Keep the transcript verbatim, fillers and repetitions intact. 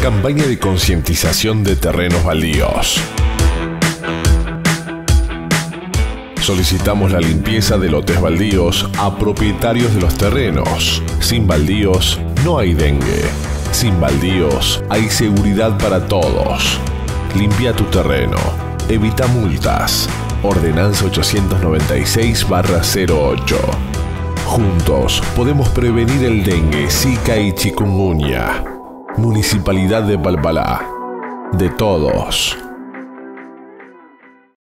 Campaña de concientización de terrenos baldíos. Solicitamos la limpieza de lotes baldíos a propietarios de los terrenos. Sin baldíos no hay dengue. Sin baldíos hay seguridad para todos. Limpia tu terreno. Evita multas. Ordenanza ochocientos noventa y seis barra cero ocho. Juntos podemos prevenir el dengue, zika y chikungunya. Municipalidad de Palpalá. De todos.